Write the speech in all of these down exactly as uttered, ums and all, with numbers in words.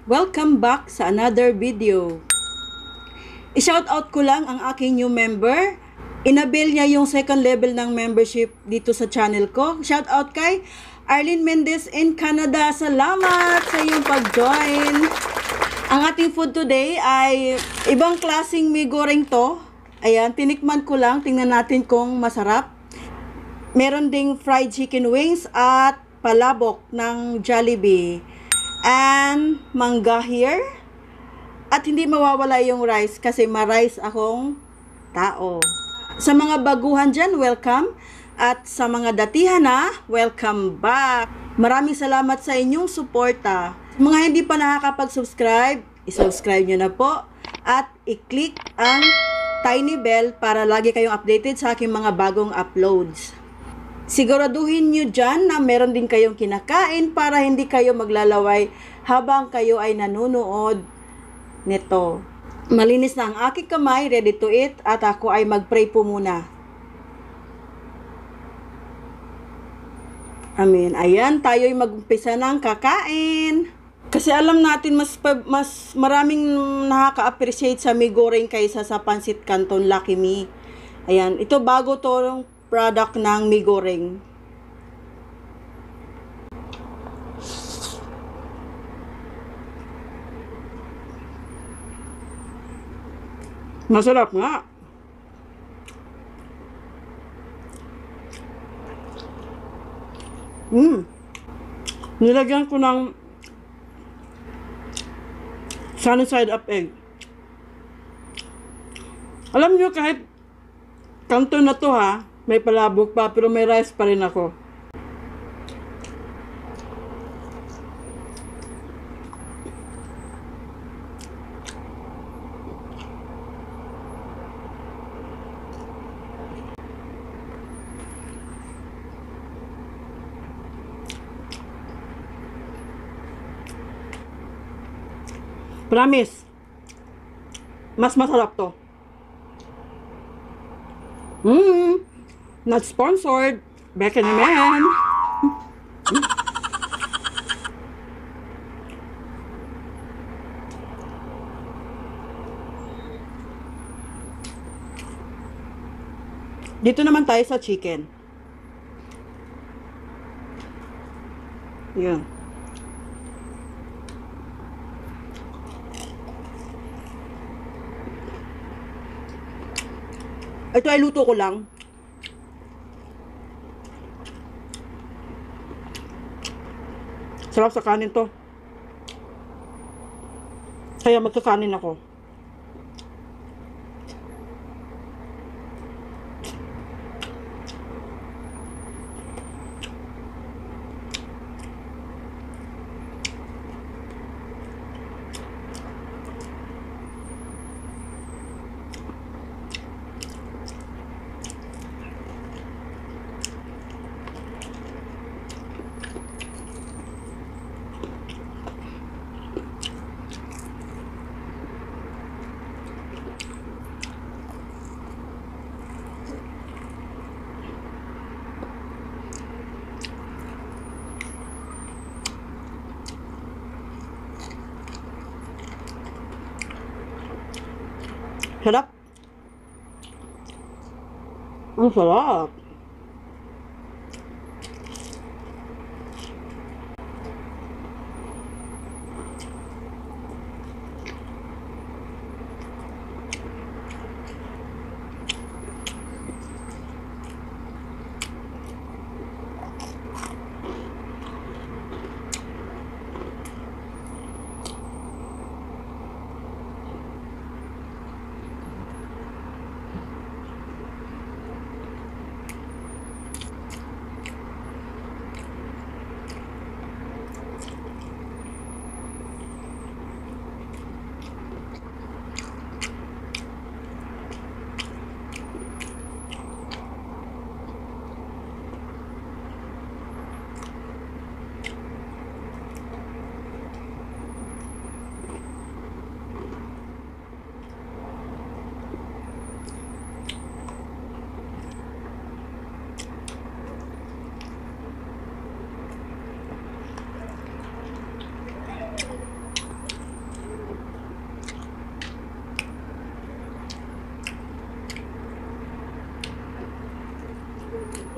Welcome back sa another video. I-shoutout ko lang ang aking new member. Inabil niya yung second level ng membership dito sa channel ko. Shoutout kay Arlene Mendez in Canada. Salamat sa iyong pag-join. Ang ating food today ay ibang klaseng mi goreng to. Ayan, tinikman ko lang. Tingnan natin kung masarap. Meron ding fried chicken wings at palabok ng Jollibee. And mangga here. At hindi mawawala yung rice kasi ma-rice akong tao. Sa mga baguhan dyan, welcome. At sa mga datihan na, welcome back. Maraming salamat sa inyong suporta. Mga hindi pa nakakapag-subscribe, i-subscribe nyo na po. At i-click ang tiny bell para lagi kayong updated sa aking mga bagong uploads. Siguraduhin nyo dyan na meron din kayong kinakain para hindi kayo maglalaway habang kayo ay nanonood nito. Malinis na ang aking kamay, ready to eat, at ako ay mag-pray po muna. Amen. Ayan, tayo ay mag-umpisa ng kakain. Kasi alam natin mas, mas maraming nakaka-appreciate sa mi goreng kaysa sa pansit canton Lucky Me. Ayan, ito bago to product ng mi goreng. Masarap nga. Mm. Nilagyan ko ng sunny side up egg. Alam niyo, kahit canton na to ha, may palabok pa, pero may rice pa rin ako. Promise, mas masarap to. Hmm, not sponsored. Beka naman. Dito naman tayo sa chicken. Yan. Ito ay luto ko lang. Sarap sa kanin to. Kaya magkakanin ako. Sarap. Ang sarap.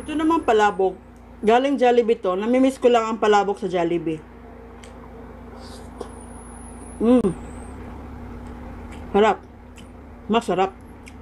Ito naman palabok. Galing Jollibee to. Namimiss ko lang ang palabok sa Jollibee. Mmm. Harap. Masarap.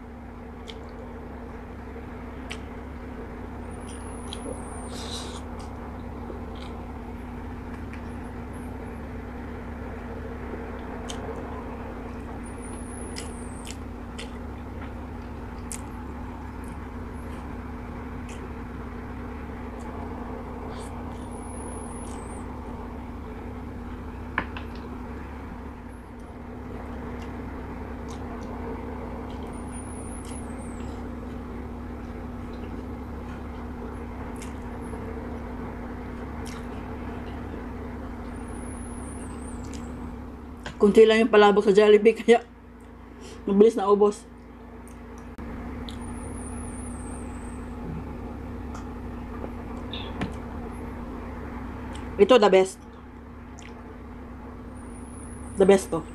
Kunti lang yung palabok sa Jollibee, kaya mabilis na ubos. Ito the best. The best to.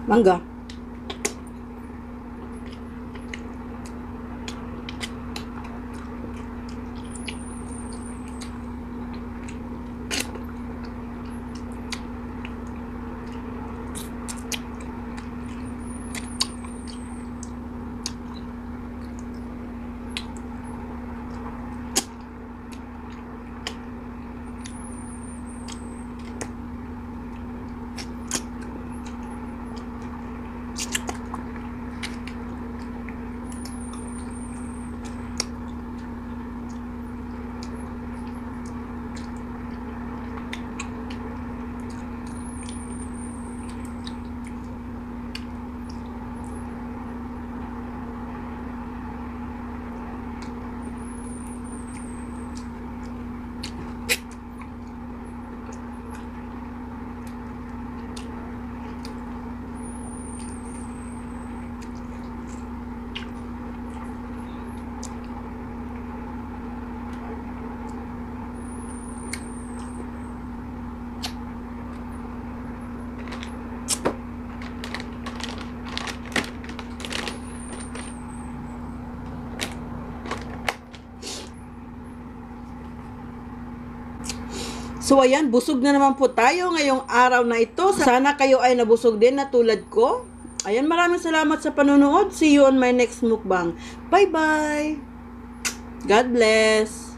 Mangga. So ayan, busog na naman po tayo ngayong araw na ito. Sana kayo ay nabusog din na tulad ko. Ayan, maraming salamat sa panonood. See you on my next mukbang. Bye-bye! God bless!